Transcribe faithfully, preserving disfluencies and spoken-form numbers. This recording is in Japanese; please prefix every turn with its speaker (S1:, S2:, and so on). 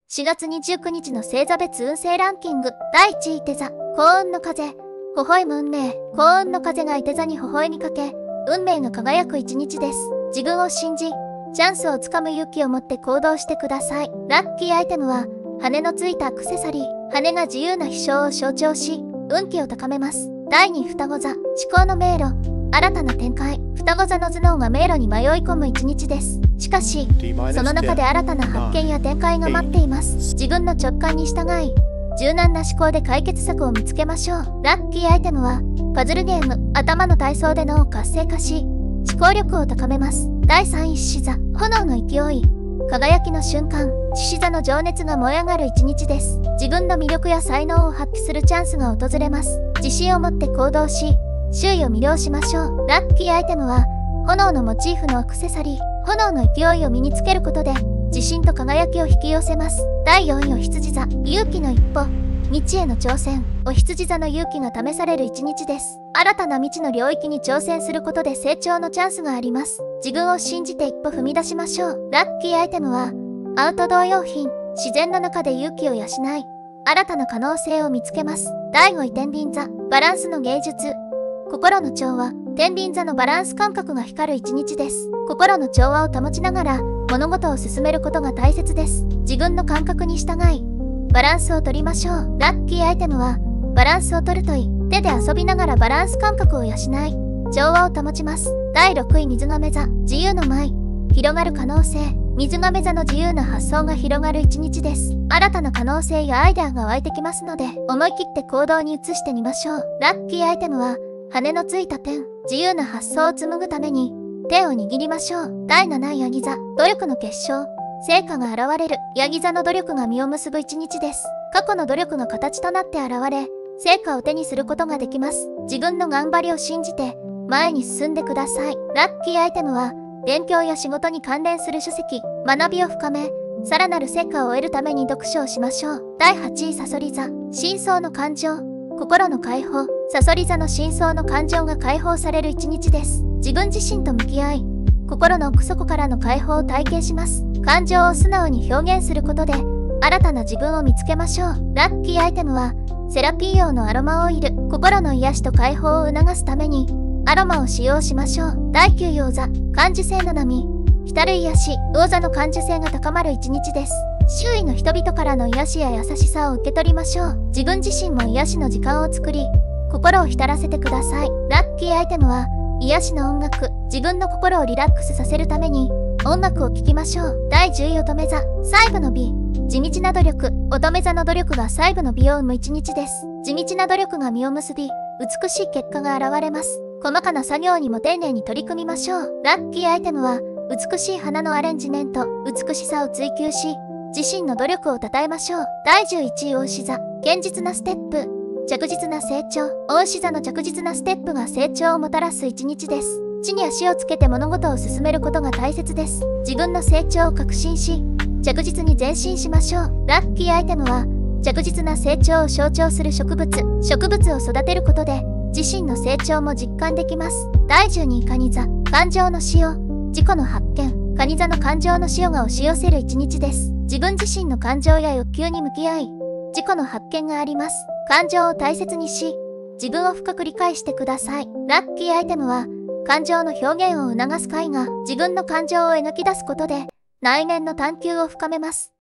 S1: しがつにじゅうくにちの星座別運勢ランキングだいいちい手座、幸運の風。微笑む運命。幸運の風がい手座に微笑みかけ、運命が輝く一日です。自分を信じ、チャンスをつかむ勇気を持って行動してください。ラッキーアイテムは、羽のついたアクセサリー。羽が自由な飛翔を象徴し、運気を高めます。だいに双子座、思考の迷路。新たな展開。双子座の頭脳が迷路に迷い込む一日です。しかし、その中で新たな発見や展開が待っています。自分の直感に従い、柔軟な思考で解決策を見つけましょう。ラッキーアイテムは、パズルゲーム。頭の体操で脳を活性化し、思考力を高めます。だいさんい獅子座、炎の勢い。輝きの瞬間。獅子座の情熱が燃え上がる一日です。自分の魅力や才能を発揮するチャンスが訪れます。自信を持って行動し、周囲を魅了しましょう。ラッキーアイテムは、炎のモチーフのアクセサリー。炎の勢いを身につけることで、自信と輝きを引き寄せます。だいよんいお羊座、勇気の一歩。未知への挑戦。お羊座の勇気が試される一日です。新たな未知の領域に挑戦することで成長のチャンスがあります。自分を信じて一歩踏み出しましょう。ラッキーアイテムは、アウトドア用品。自然の中で勇気を養い、新たな可能性を見つけます。だいごい天秤座、バランスの芸術。心の調和。天秤座のバランス感覚が光る一日です。心の調和を保ちながら物事を進めることが大切です。自分の感覚に従い、バランスを取りましょう。ラッキーアイテムは、バランスを取るとい。手で遊びながらバランス感覚を養い、調和を保ちます。だいろくい水亀座、自由の舞。広がる可能性。水亀座の自由な発想が広がる一日です。新たな可能性やアイデアが湧いてきますので、思い切って行動に移してみましょう。ラッキーアイテムは、羽のついたペン。自由な発想を紡ぐために手を握りましょう。だいなないヤギ座、努力の結晶。成果が現れる。ヤギ座の努力が実を結ぶ一日です。過去の努力が形となって現れ、成果を手にすることができます。自分の頑張りを信じて前に進んでください。ラッキーアイテムは、勉強や仕事に関連する書籍。学びを深め、さらなる成果を得るために読書をしましょう。だいはちいさそり座、深層の感情。心の解放。さそり座の深層の感情が解放される一日です。自分自身と向き合い、心の奥底からの解放を体験します。感情を素直に表現することで、新たな自分を見つけましょう。ラッキーアイテムは、セラピー用のアロマオイル。心の癒しと解放を促すために、アロマを使用しましょう。だいきゅういおう座、感受性の波。浸る癒し。魚座の感受性が高まる一日です。周囲の人々からの癒しや優しさを受け取りましょう。自分自身も癒しの時間を作り、心を浸らせてください。ラッキーアイテムは、癒しの音楽。自分の心をリラックスさせるために、音楽を聴きましょう。だいじゅうい乙女座、細部の美。地道な努力。乙女座の努力が細部の美を生む一日です。地道な努力が実を結び、美しい結果が現れます。細かな作業にも丁寧に取り組みましょう。ラッキーアイテムは、美しい花のアレンジメント。美しさを追求し、自身の努力を称えましょう。だいじゅういちいお牛座、堅実なステップ。着実な成長。お牛座の着実なステップが成長をもたらす一日です。地に足をつけて物事を進めることが大切です。自分の成長を確信し、着実に前進しましょう。ラッキーアイテムは、着実な成長を象徴する植物。植物を育てることで、自身の成長も実感できます。だいじゅうにい蟹座、感情の潮。自己の発見。蟹座の感情の潮が押し寄せる一日です。自分自身の感情や欲求に向き合い、自己の発見があります。感情を大切にし、自分を深く理解してください。ラッキーアイテムは、感情の表現を促す絵画。自分の感情を描き出すことで、内面の探求を深めます。